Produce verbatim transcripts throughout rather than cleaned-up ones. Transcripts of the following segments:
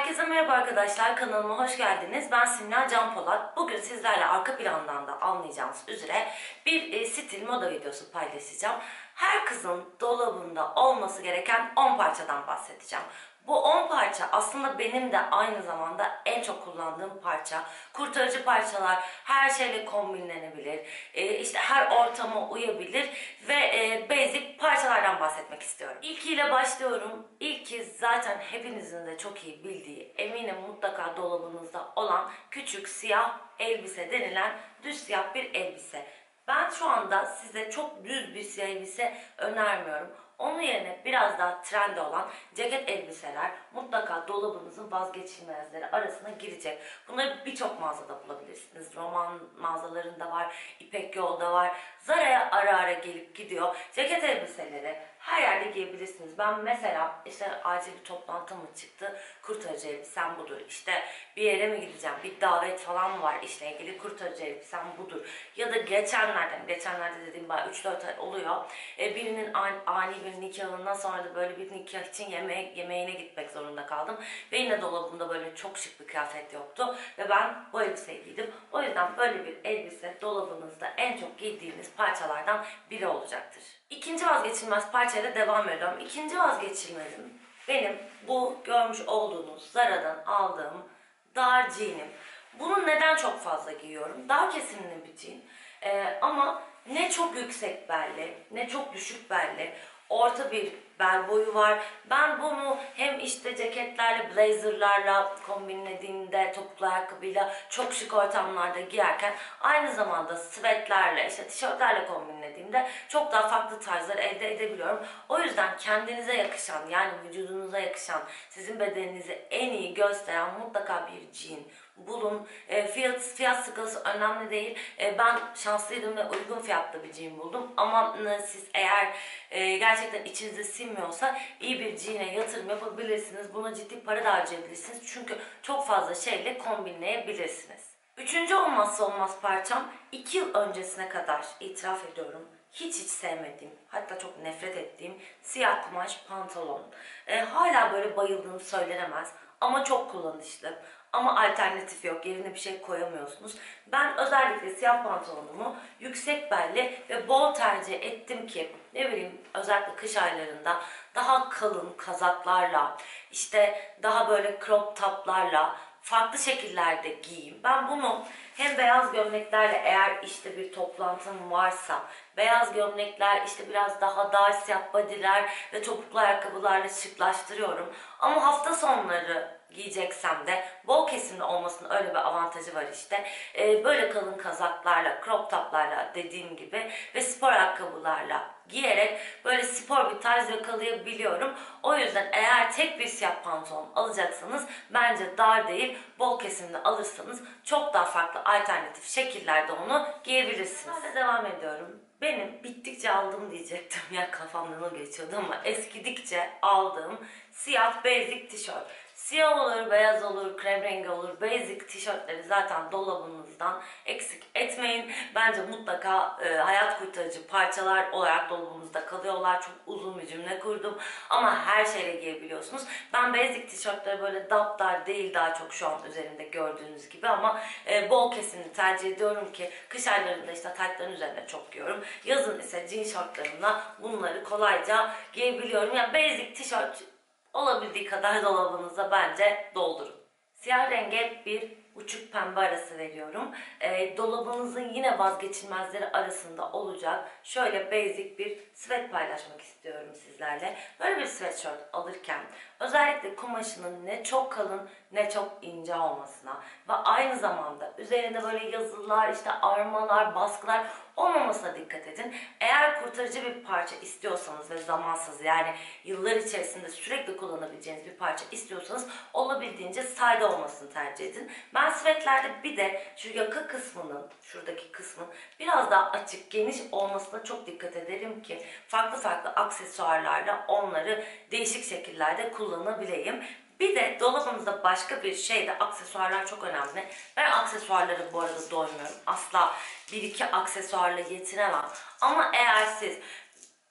Herkese merhaba arkadaşlar, kanalıma hoş geldiniz. Ben Simla Can Polat. Bugün sizlerle arka plandan da anlayacağınız üzere bir e, stil moda videosu paylaşacağım. Her kızın dolabında olması gereken on parçadan bahsedeceğim. Bu on parça aslında benim de aynı zamanda en çok kullandığım parça. Kurtarıcı parçalar, her şeyle kombinlenebilir, e, işte her ortama uyabilir ve e, basic parçalardan bahsetmek istiyorum. İlkiyle başlıyorum. İlki zaten hepinizin de çok iyi bildiği, eminim mutlaka dolabınızda olan küçük siyah elbise denilen düz siyah bir elbise. Ben şu anda size çok düz bir siyah elbise önermiyorum. Onun yerine biraz daha trende olan ceket elbiseler mutlaka dolabınızın vazgeçilmezleri arasına girecek. Bunları birçok mağazada bulabilirsiniz. Roman mağazalarında var, İpek Yol'da var. Zara'ya ara ara gelip gidiyor. Ceket elbiseleri her yerde giyebilirsiniz. Ben mesela işte acil bir toplantı mı çıktı, kurtarıcı elbisem budur. İşte bir yere mi gideceğim, bir davet falan mı var, işle ilgili kurtarıcı elbisem budur. Ya da geçenlerden, geçenlerde dediğim bayağı üç dört ay oluyor. E, birinin ani, ani bir nikahından sonra da böyle bir nikah için yemeğe, yemeğine gitmek zorunda kaldım. Ve yine dolabımda böyle çok şık bir kıyafet yoktu. Ve ben bu elbiseyi giydim. O yüzden böyle bir elbise dolabınızda en çok giydiğiniz parçalardan biri olacaktır. İkinci vazgeçilmez parçayla devam ediyorum. İkinci vazgeçilmezim benim bu görmüş olduğunuz Zara'dan aldığım dar jeanim. Bunu neden çok fazla giyiyorum? Dar kesimli bir jean. Ee, ama ne çok yüksek belli, ne çok düşük belli. Orta bir bel boyu var. Ben bunu hem işte ceketlerle, blazerlarla kombinlediğimde, topuklu ayakkabıyla çok şık ortamlarda giyerken aynı zamanda sweatlerle, işte tişörtlerle kombinlediğimde çok daha farklı tarzlar elde edebiliyorum. O yüzden kendinize yakışan, yani vücudunuza yakışan, sizin bedeninizi en iyi gösteren mutlaka bir jean bulun. E, fiyat, fiyat skalası önemli değil. E, ben şanslıydım ve uygun fiyatlı bir jean buldum. Ama e, siz eğer e, gerçekten içinize sinmiyorsa iyi bir jean'e yatırım yapabilirsiniz. Buna ciddi para da harcayabilirsiniz. Çünkü çok fazla şeyle kombinleyebilirsiniz. Üçüncü olmazsa olmaz parçam, iki yıl öncesine kadar itiraf ediyorum, hiç hiç sevmediğim, hatta çok nefret ettiğim siyah kumaş pantolon. E, hala böyle bayıldığım söylenemez ama çok kullanışlı. Ama alternatif yok, yerine bir şey koyamıyorsunuz. Ben özellikle siyah pantolonumu yüksek belli ve bol tercih ettim ki ne bileyim, özellikle kış aylarında daha kalın kazaklarla, işte daha böyle crop toplarla farklı şekillerde giyeyim. Ben bunu hem beyaz gömleklerle, eğer işte bir toplantım varsa, beyaz gömlekler, işte biraz daha dar siyah bodyler ve topuklu ayakkabılarla şıklaştırıyorum. Ama hafta sonları giyeceksem de bol kesimli olmasının öyle bir avantajı var işte. Ee, böyle kalın kazaklarla, crop toplarla dediğim gibi ve spor ayakkabılarla giyerek böyle spor bir tarz yakalayabiliyorum. O yüzden eğer tek bir siyah pantolon alacaksanız bence dar değil, bol kesimli alırsanız çok daha farklı alternatif şekillerde onu giyebilirsiniz. Ben de devam ediyorum. Benim bittikçe aldım diyecektim ya, kafamdan o geçiyordu ama eskidikçe aldığım siyah basic tişört. Siyah olur, beyaz olur, krem rengi olur. Basic tişörtleri zaten dolabınızdan eksik etmeyin. Bence mutlaka e, hayat kurtarıcı parçalar olarak dolabımızda kalıyorlar. Çok uzun bir cümle kurdum ama her şeyle giyebiliyorsunuz. Ben basic tişörtleri böyle daptar değil, daha çok şu an üzerimde gördüğünüz gibi, ama e, bol kesimli tercih ediyorum ki kış aylarında işte taytların üzerine çok giyiyorum. Yazın ise jean şortlarımla bunları kolayca giyebiliyorum. Yani basic tişört olabildiği kadar dolabınıza bence doldurun. Siyah renge bir uçuk pembe arası veriyorum. E, dolabınızın yine vazgeçilmezleri arasında olacak şöyle basic bir sweat paylaşmak istiyorum sizlerle. Böyle bir sweatshirt alırken özellikle kumaşının ne çok kalın ne çok ince olmasına ve aynı zamanda üzerinde böyle yazılar, işte armalar, baskılar olmamasına dikkat edin. Eğer kurtarıcı bir parça istiyorsanız ve zamansız, yani yıllar içerisinde sürekli kullanabileceğiniz bir parça istiyorsanız olabildiğince sade olmasını tercih edin. Ben sweatlerde bir de şu yaka kısmının, şuradaki kısmın biraz daha açık, geniş olmasına çok dikkat ederim ki farklı farklı aksesuarlarla onları değişik şekillerde kullanabileyim. Bir de dolabınızda başka bir şey de, aksesuarlar çok önemli. Ben aksesuarları bu arada doymuyorum. Asla bir iki aksesuarla yetinemem. Ama eğer siz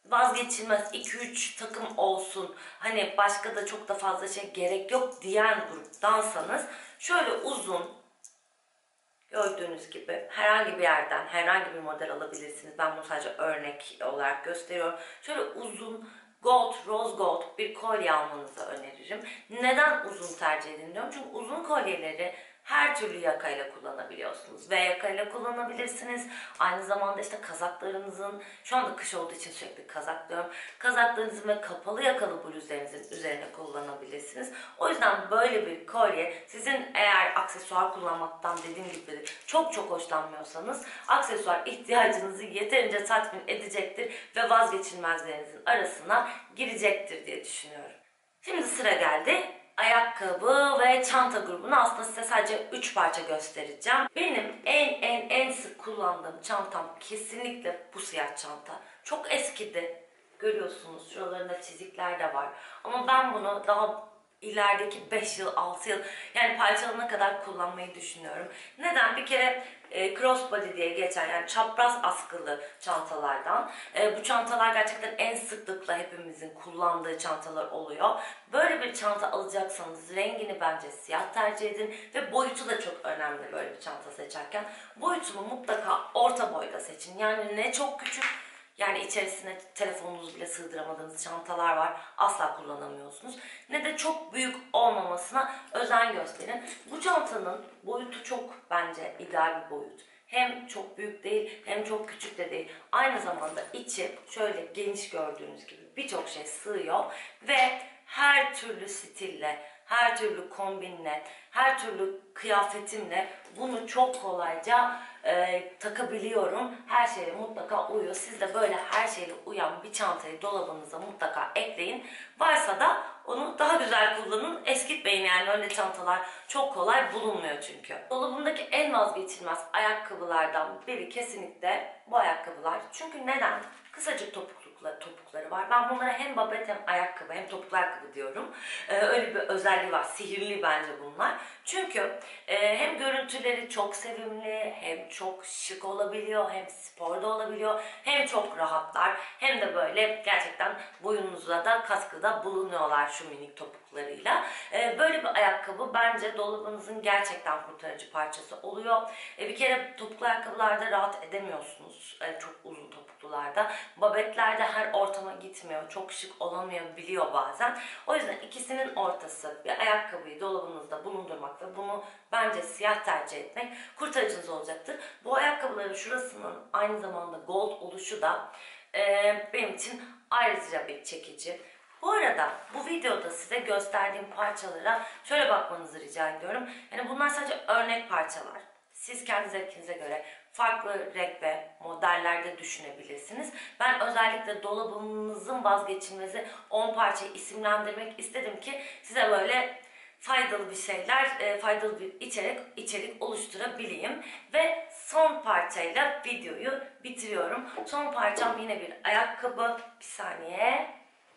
vazgeçilmez iki üç takım olsun, hani başka da çok da fazla şey gerek yok diyen gruptansanız şöyle uzun, gördüğünüz gibi herhangi bir yerden herhangi bir model alabilirsiniz. Ben bunu sadece örnek olarak gösteriyorum. Şöyle uzun gold, rose gold bir kolye almanızı öneririm. Neden uzun tercih edin diyorum? Çünkü uzun kolyeleri her türlü yakayla kullanabiliyorsunuz. V yakayla kullanabilirsiniz. Aynı zamanda işte kazaklarınızın, şu anda kış olduğu için sürekli kazak diyorum. Kazaklarınızın ve kapalı yakalı bluzlarınızın üzerine kullanabilirsiniz. O yüzden böyle bir kolye sizin, eğer aksesuar kullanmaktan dediğim gibi çok çok hoşlanmıyorsanız, aksesuar ihtiyacınızı yeterince tatmin edecektir ve vazgeçilmezlerinizin arasına girecektir diye düşünüyorum. Şimdi sıra geldi ayakkabı ve çanta grubunu. Aslında size sadece üç parça göstereceğim. Benim en en en sık kullandığım çantam kesinlikle bu siyah çanta. Çok eskidi. Görüyorsunuz şuralarında çizikler de var. Ama ben bunu daha ilerideki beş yıl, altı yıl, yani parçalana kadar kullanmayı düşünüyorum. Neden? Bir kere e, crossbody diye geçen, yani çapraz askılı çantalardan. E, bu çantalar gerçekten en sıklıkla hepimizin kullandığı çantalar oluyor. Böyle bir çanta alacaksanız rengini bence siyah tercih edin ve boyutu da çok önemli böyle bir çanta seçerken. Boyutunu mutlaka orta boyda seçin. Yani ne çok küçük, yani içerisine telefonunuzu bile sığdıramadığınız çantalar var. Asla kullanamıyorsunuz. Ne de çok büyük olmamasına özen gösterin. Bu çantanın boyutu çok bence ideal bir boyut. Hem çok büyük değil hem çok küçük de değil. Aynı zamanda içi şöyle geniş, gördüğünüz gibi birçok şey sığıyor. Ve her türlü stille, her türlü kombinle, her türlü kıyafetimle bunu çok kolayca e, takabiliyorum. Her şeyle mutlaka uyuyor. Siz de böyle her şeyle uyan bir çantayı dolabınıza mutlaka ekleyin. Varsa da onu daha güzel kullanın. Eskitmeyin, yani öyle çantalar çok kolay bulunmuyor çünkü. Dolabımdaki en vazgeçilmez ayakkabılardan biri kesinlikle bu ayakkabılar. Çünkü neden? Kısacık topuklu topukları var. Ben bunlara hem babet hem ayakkabı hem topuklu ayakkabı diyorum. Ee, öyle bir özelliği var. Sihirli bence bunlar. Çünkü e, hem görüntüleri çok sevimli, hem çok şık olabiliyor, hem sporda olabiliyor, hem çok rahatlar, hem de böyle gerçekten boyunuzda da kaskıda bulunuyorlar şu minik topuklarıyla. Ee, böyle bir ayakkabı bence dolabınızın gerçekten kurtarıcı parçası oluyor. Ee, bir kere topuklu ayakkabılarda rahat edemiyorsunuz. Ee, çok uzun topuklularda. Babetlerde her ortama gitmiyor. Çok şık olamayabiliyor bazen. O yüzden ikisinin ortası bir ayakkabıyı dolabınızda bulundurmak ve bunu bence siyah tercih etmek kurtarıcınız olacaktır. Bu ayakkabıların şurasının aynı zamanda gold oluşu da e, benim için ayrıca bir çekici. Bu arada bu videoda size gösterdiğim parçalara şöyle bakmanızı rica ediyorum. Yani bunlar sadece örnek parçalar. Siz kendi zevkinize göre farklı renk ve modellerde düşünebilirsiniz. Ben özellikle dolabınızın vazgeçilmezi on parçayı isimlendirmek istedim ki size böyle faydalı bir şeyler, faydalı bir içerik içerik oluşturabileyim. Ve son parçayla videoyu bitiriyorum. Son parçam yine bir ayakkabı. Bir saniye.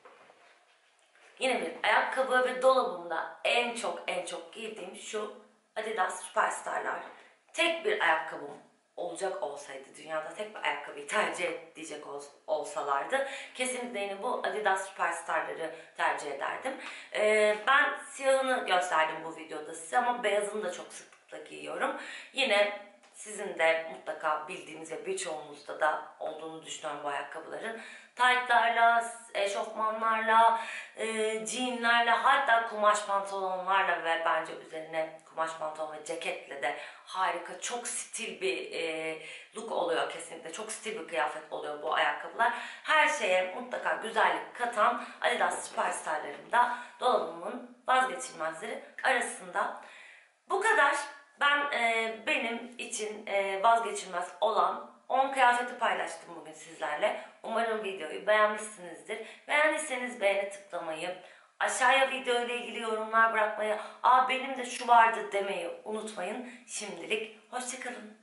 Yine bir ayakkabı ve dolabımda en çok en çok giydiğim şu Adidas Superstar'lar. Tek bir ayakkabım olacak olsaydı, dünyada tek bir ayakkabıyı tercih edecek olsalardı kesinlikle yine bu Adidas Superstar'ları tercih ederdim. Ee, ben siyahını gösterdim bu videoda size ama beyazını da çok sıklıkla giyiyorum. Yine sizin de mutlaka bildiğiniz ve birçoğunuzda da olduğunu düşünüyorum bu ayakkabıların. Taytlarla, eşofmanlarla, e, jeanlerle, hatta kumaş pantolonlarla ve bence üzerine kumaş pantolon ve ceketle de harika, çok stil bir e, look oluyor kesinlikle. Çok stil bir kıyafet oluyor bu ayakkabılar. Her şeye mutlaka güzellik katan Adidas Superstar'larım da dolabımın vazgeçilmezleri arasında. Bu kadar. Ben e, benim için e, vazgeçilmez olan on kıyafeti paylaştım bugün sizlerle. Umarım videoyu beğenmişsinizdir. Beğendiyseniz beğeni tıklamayı, aşağıya video ile ilgili yorumlar bırakmayı, aa benim de şu vardı demeyi unutmayın. Şimdilik hoşça kalın.